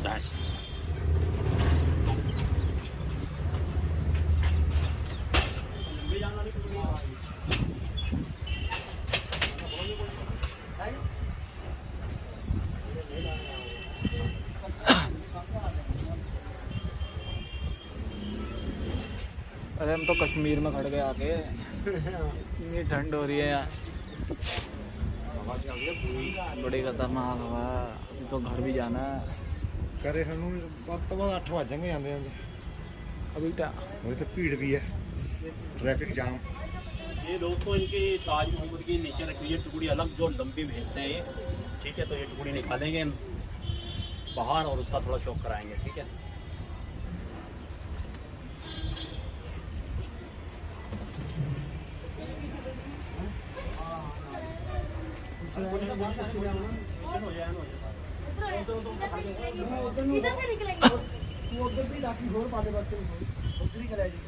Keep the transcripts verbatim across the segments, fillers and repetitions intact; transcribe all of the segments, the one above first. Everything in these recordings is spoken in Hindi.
अरे हम तो कश्मीर में खड़ गए आके, इतनी ठंड हो रही है यार, बड़ी खतरनाक हवा। तो घर भी जाना है, करे तो अठ बजेंगे आंदे आंदे। अभी क्या अभी तो भीड़ भी है, ट्रैफिक जाम। ये दोस्तों इनकी ताज मोहम्मद की नीचे रखी हुई है टुकड़ी अलग, जो लंबी भेजते हैं ये, ठीक है। तो ये टुकड़ी निकालेंगे बाहर और उसका थोड़ा शौक कराएंगे, ठीक है। इधर से निकलेंगे, वो उधर भी राखी घोर पाले बस से उधर ही करेगी।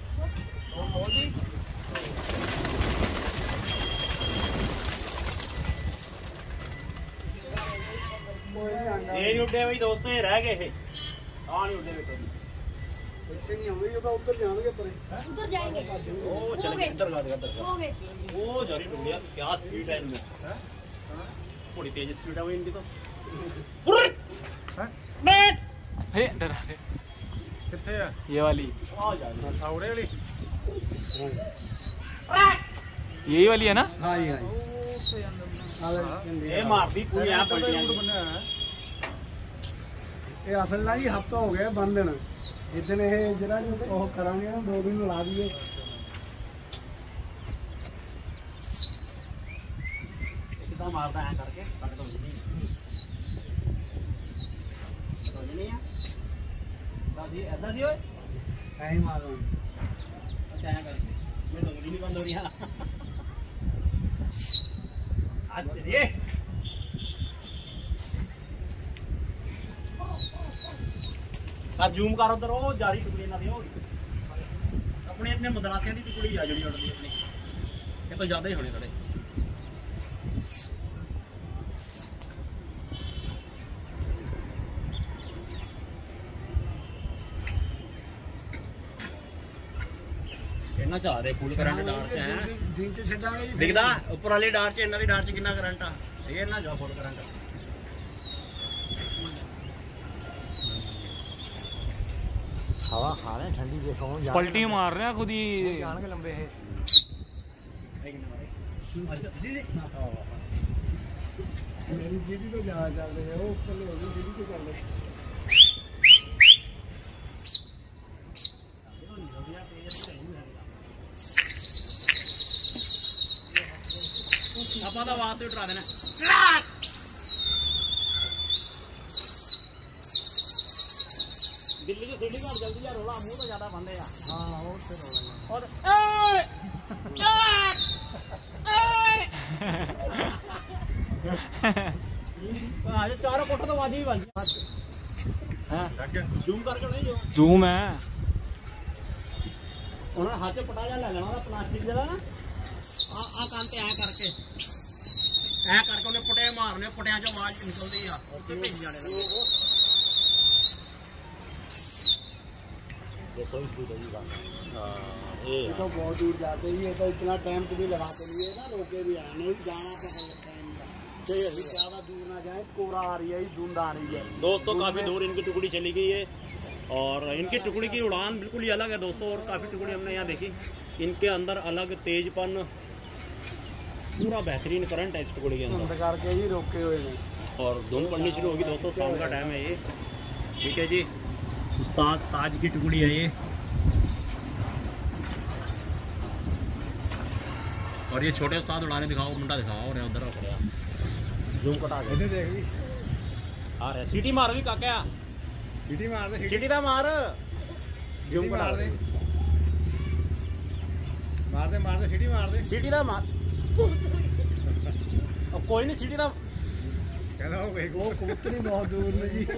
ये उड़े भाई दोस्तों, ये रह गए थे। हाँ नहीं उड़े बेटे, बच्चे नहीं होंगे, ये उधर जाएंगे पर उधर जाएंगे। ओ चल इधर ला दे, इधर हो गए। ओ जारी टुकड़ियां, क्या स्पीड है इनमें, थोड़ी तेज स्पीड है वो इनकी तो। बैठ हे डरा रे, कितने है ये वाली, आ जा साउड़े वाली, यही वाली है ना? हाँ जी हाँ ये मारती पूरी यहां पर ये असल ना जी हफ्ता हो गया बंद ना, जितने ये जरा जो करांगे ना दो दिन ला दिए। कितना मारता है करके काट दो नहीं तो नहीं है दादी ऐसा सी ओए नहीं मारो अच्छा है करके मैं तो नहीं बंद हो रही है आज ये आ जूम कर उधर ओ जारी टुकड़ी ना दियो अपने अपने मदरासियां दी टुकड़ी आ जड़ी उड़दी अपनी ये तो ज्यादा ही होने थोड़े इन्ना चाह रहे फुल करंट डार च है दिन च छड्डांगे जी दिखदा ऊपर वाली डार च इन्ना दी डार च कितना करंट आ ये ना जाओ फुल करंट हवा खा रहे हैं ठंडी, देखो पलटी मार रहे हैं खुद ही, जान के लंबे है। मेरी सीढ़ी तो जहाँ चल रही है वो ऊपर होगी सीढ़ी तो चल रही है। ਆਪਾਂ ਦਾ ਆਵਾਜ਼ ਤੇ ਉਠਾ ਦੇਣਾ ਦਿੱਲੀ ਦੀ ਸਿਟੀ ਘਰ ਜਲਦੀ ਯਾਰ ਰੋਲਾ ਮੂੰਹ ਤੋਂ ਜ਼ਿਆਦਾ ਬੰਦੇ ਆ हाँ वो तो रोला ਉਹ ਏ ਏ ਆ ਚਾਰੋਂ ਕੋਠੇ ਤੋਂ ਵਾਜੀ ਵੱਜ हाँ ਜ਼ੂਮ ਕਰਕੇ ਨਹੀਂ ਜੋ जूम है, ਉਹਨਾਂ ਨੇ ਹੱਥ 'ਚ ਪਟਾ ਜਾ ਲੈ ਲੈਣਾ ਉਹਦਾ ਪਲਾਸਟਿਕ ਦਾ ਨਾ ਆ ਆ ਕੰਨ ਤੇ ਐ ਕਰਕੇ ਐ ਕਰਕੇ ਉਹਨੇ ਪਟੇ ਮਾਰਨੇ ਪਟਿਆਂ 'ਚੋਂ ਆਵਾਜ਼ ਨਿਕਲਦੀ ਆ ਤੇ ਭੇਜ ਜਾਣੇ ਨੇ देखो इस वीडियो की बात हां ये तो बहुत दूर जाते ही है तो इतना टाइम तो भी लगाते नहीं है ना, रोके भी आए नहीं जाना पड़ेगा टाइम का तो अभी ज़्यादा दूर ना जाए, कोहरा आ रही है धुंध आ रही है दोस्तों काफ़ी दूर इनकी टुकड़ी चली गई है और इनकी टुकड़ी की उड़ान बिल्कुल ही अलग है दोस्तों। और काफ़ी टुकड़ी हमने यहाँ देखी, इनके अंदर अलग तेजपन, पूरा बेहतरीन करंट है इस टुकड़ी के अंदर करके ही रोके हुए हैं। और धुंध पड़नी शुरू होगी दोस्तों, शाम का टाइम है ये, ठीक है जी। उस्ताद ताज की टुकड़ी है ये और ये छोटे उस्ताद उड़ाने दिखाओ, मुंडा दिखाओ और उधर खड़ा जूम कटा के इधर देख भी आ रहा है। सीटी मार भी काका, सीटी मार दे, सीटी दा मार जूम कटा मार दे, मार दे मार दे सीटी मार दे, सीटी दा मार अब कोई नहीं सीटी दा कहना हो गई वो कबूतरी बहुत दूर में जी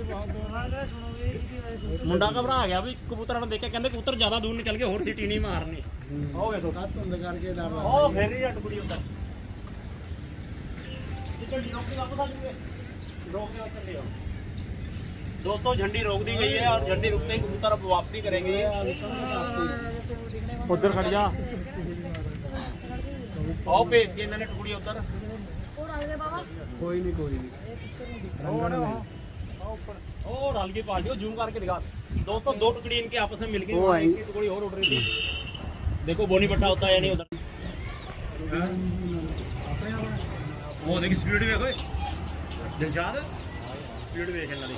मुंडा घबरा गया भी कबूतਰਾਂ ਨੂੰ ਦੇਖ ਕੇ ਕਹਿੰਦੇ ਕਬੂਤਰ ਜ਼ਿਆਦਾ ਦੂਰ ਨਿਕਲ ਗਏ ਹੋਰ ਸੀਟੀ ਨਹੀਂ ਮਾਰਨੀ ਹੋ ਗਏ ਤੋਂ धुंध करके डर रहा ਉਹ ਫੇਰ ਹੀ ਟੁਕੜੀ ਉੱਤੇ ਇਹ ਗੱਡੀ ਰੋਕ ਕੇ ਵਾਪਸ ਆ ਜੂਗੇ ਰੋਕ ਕੇ ਚੱਲੇ ਹੋ दोस्तों झंडी रोक दी गई है और झंडी रुकते ही कबूतर अब वापसी करेंगे ये। उधर खड़ जा। आओ भेज दिए मैंने टुकड़ी उधर। और आगे बाबा कोई नहीं कोई नहीं और हल्की पार्टी जूम करके दिखा। दोस्तों दो टुकड़ी इनके आपस में मिल गई, एक टुकड़ी और उड़ रही थी। देखो बोनी पट्टा होता है या नहीं उधर। वो देखिए स्पीड देखो दिलशाद, स्पीड देख लेना।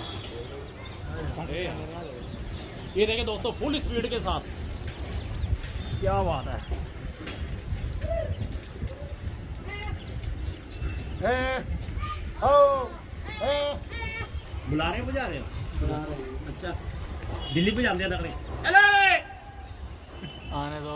ये देखिए दोस्तों फुल स्पीड के साथ, क्या बात है। ए, ओ, ए, बुला रहे हो बजा रहे हो? बना रहे हैं। अच्छा दिल्ली पे जाते हैं नखरे। आने दो।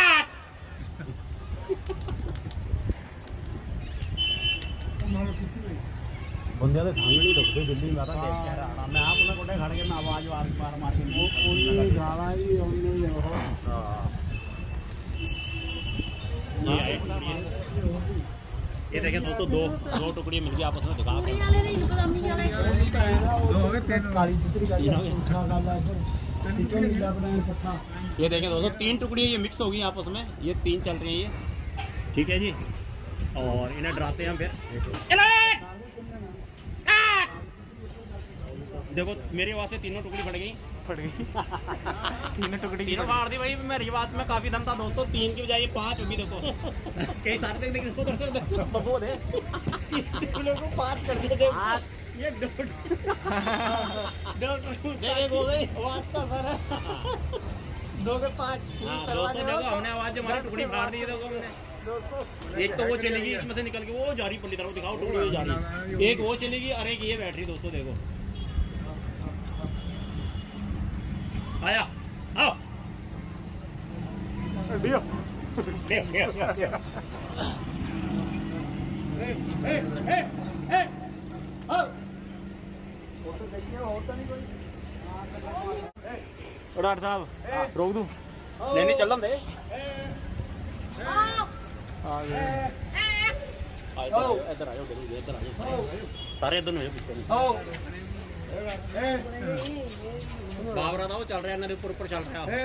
बंदे तो सामने नहीं रुकते दिल्ली में। आता देख क्या रहा मैं आप उन्हें कोटे खड़ के मैं आवाज आवाज मार मार के वो उन्हीं गाना ही उन्हीं हो हां ये आए टुकड़ी। ये देखिए दोस्तों दो दो टुकड़ी मिल गई आपस में दिखा के। वाले नहीं बदामी वाले दो हो गए तीन काली चित्री का उठा गाला इधर टिटो नीला बनाए पट्टा। ये देखें दोस्तों तीन टुकड़ी ये मिक्स हो गई आपस में, ये तीन चल रही है ये, ठीक है जी। और इन्हें डराते हैं हम फिर। देखो मेरी आवाज से तीनों टुकड़ी फट गई फट गई तीनों टुकड़ी तीनों फाड़ दी भाई। मेरी बात में काफी दम था दोस्तों, तीन की बजाय पांच होगी। देखो कई सारे देख देख बबू दे को पांच कर दिए। ये दो हो गई आवाज का सर है। दो के पांच। दोस्तों देखो हमने आवाज हमारी टुकड़ी फाड़ दी है। देखो हमने एक तो वो चलेगी इसमें से निकल के, वो जा रही पल्ली तरफ दिखाओ टुकड़ी जा रही। एक वो चलेगी और एक ये बैटरी। दोस्तों देखो आया आओ डियो डॉक्टर साहब रोक दूं? नहीं नहीं चल दे। आ गए। इधर आ जाओ इधर आ जाओ सारे इधर हो पीछे। बाबरा था वो चल रहा है ऊपर ऊपर चल रहा है।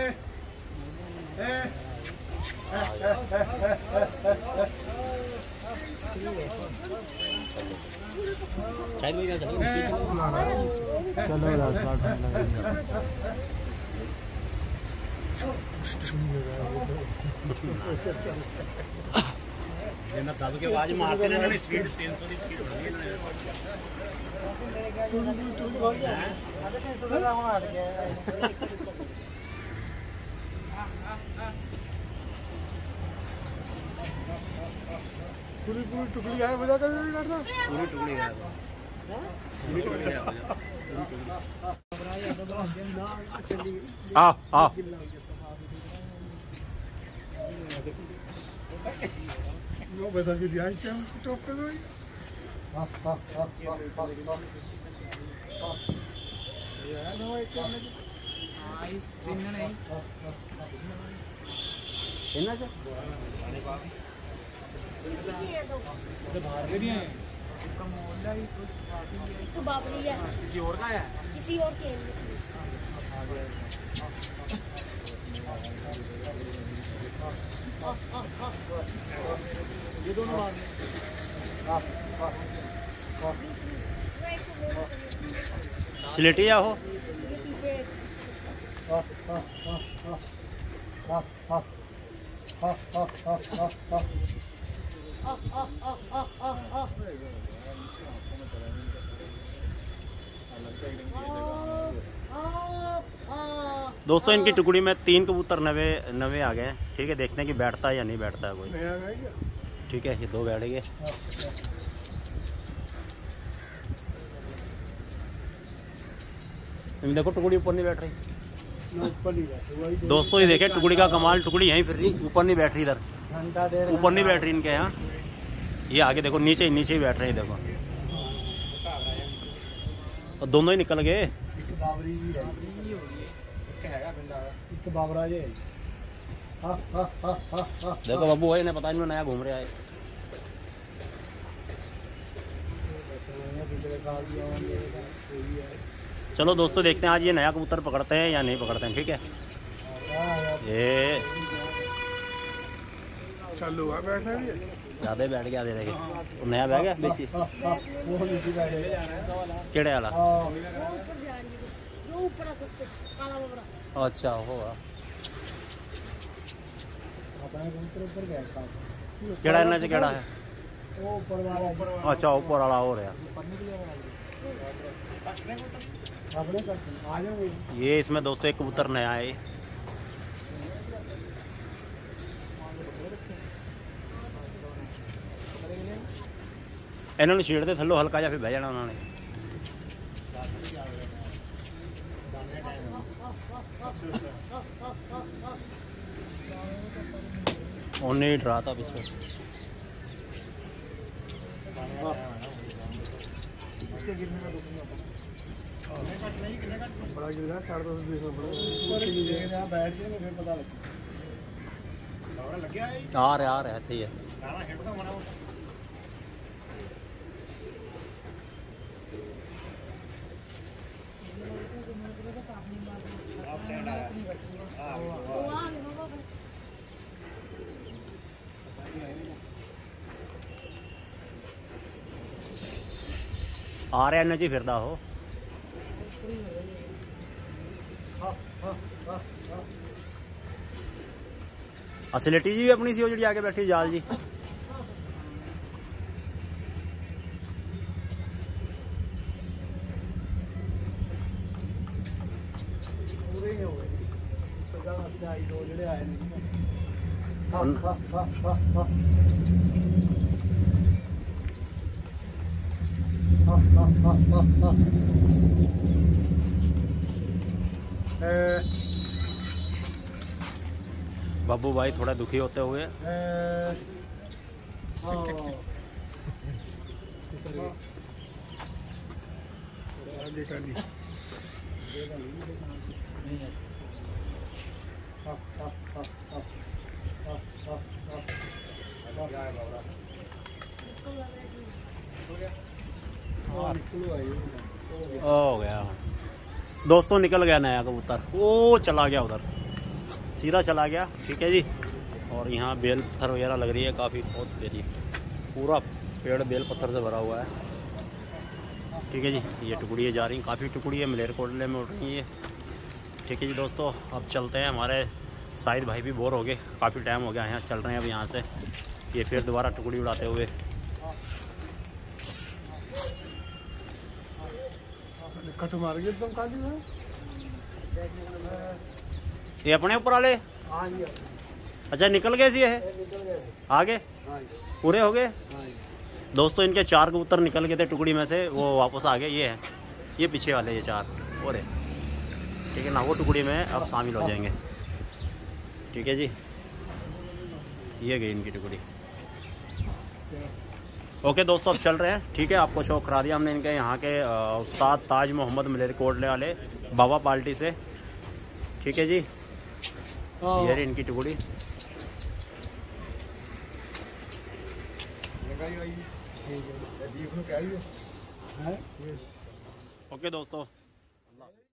शायद वही चलो चलो दब के आवाज मारते ना स्पीड स्पीड बढ़ी पूरी पूरी टुकड़ी है बजा कर नहीं करता। पूरी टुकड़ी है पूरी टुकड़ी है। आओ आओ नो बता के दिया क्या टॉप पे भाई। हां हां हां ये है नो एक करने की आई दिन नहीं इन्ना से ये दो तो बाहर के दिए हैं। एक मोहल्ला ही कुछ बाकी है, एक बाबरी है, किसी और का है। किसी और के ये दोनों बाहर स्लेटी या हो ये पीछे हां हां हां हां हां हां हां हां हां आ आ आ आ आ आ दोस्तों इनकी टुकड़ी में तीन कबूतर नवे नवे आ गए हैं। ठीक है देखते हैं कि बैठता है या नहीं बैठता है कोई। नया गया क्या? ठीक है ये दो बैठ गए। देखो टुकड़ी ऊपर नहीं बैठ रही। ऊपर नहीं बैठे वही दोस्तों ये देखे टुकड़ी का कमाल, टुकड़ी यहीं फिर रही, ऊपर नहीं बैठ रही। इधर घंटा डेढ़ ऊपर नहीं बैठ रही इनके यहाँ, ये आगे देखो नीचे ही नीचे ही बैठ रहे हैं। देखो और दोनों ही निकल गए। एक बाबरी जी रही एक हैगा पिंडा एक बाबरा जी। हां हां हां हां देखो बाबू है इन्हें पता नहीं नया घूम रहा है। पिछले साल भी आएंगे कोई है चलो दोस्तों देखते हैं आज ये नया कबूतर पकड़ते हैं या नहीं पकड़ते हैं। ठीक है, ये चालू हुआ बैठना भी है। ज़्यादा बैठ गया दे रहे तो नया बैग है बेची वो नीचे बैठे केड़े वाला। वो ऊपर जा रही है, जो ऊपर है सबसे काला बबरा। अच्छा होगा अपने कबूतर ऊपर गया खास केड़ा इन्ना च केड़ा है। वो ऊपर वाला अच्छा ऊपर वाला हो रहा अपने करते आ जाओगे। ये इसमें दोस्तों एक कबूतर नया है। इन्होंने छेड़ते थल्लो हल्का जा फिर बह जाना उन्होंने। उन्हें ही डरा था पीछे। बड़ा गिर गया चार दो देखना पड़ेगा बैठ के फिर पता लगे आ रहे आ रहे थे ये आ रहा इन्ना च फिरदा हो। असलिटी जी भी अपनी सी जी आके बैठी जाल जी। पूरे ही हो गए तो जब अपने आई दो जड़े आए नहीं हाँ हाँ हाँ हाँ हाँ हाँ हाँ हाँ हाँ हाँ बाबू भाई थोड़ा दुखी होते हुए हो गया दोस्तों, निकल गया नया कबूतर। वो चला गया उधर, सीधा चला गया। ठीक है जी, और यहाँ बेल पत्थर वगैरह लग रही है काफ़ी, बहुत प्यारी, पूरा पेड़ बेल पत्थर से भरा हुआ है। ठीक है जी, ये टुकड़ियाँ जा रही हैं, काफ़ी टुकड़ियाँ मलेरकोटले में उड़ रही हैं। ठीक है जी दोस्तों, अब चलते हैं। हमारे शाहिद भाई भी बोर हो गए, काफ़ी टाइम हो गया यहाँ चल रहे हैं। अब यहाँ से ये फिर दोबारा टुकड़ी उड़ाते हुए कट मार गए एकदम काली में। ये अपने ऊपर वाले हाँ जी अच्छा निकल गए सी है आगे हाँ जी पूरे हो गए हाँ जी। दोस्तों। इनके चार कबूतर निकल गए थे टुकड़ी में से, वो वापस आ गए। ये है ये पीछे वाले ये चार और है। ठीक है ना, वो टुकड़ी में अब शामिल हो जाएंगे। ठीक है जी, ये गई इनकी टुकड़ी। ओके दोस्तों, अब चल रहे हैं। ठीक है, आपको शो करा दिया हमने इनके यहाँ के उस्ताद ताज मोहम्मद मलेरकोटले वाले बाबा पार्टी से। ठीक है जी, ये रही इनकी टुकड़ी। ओके दोस्तों।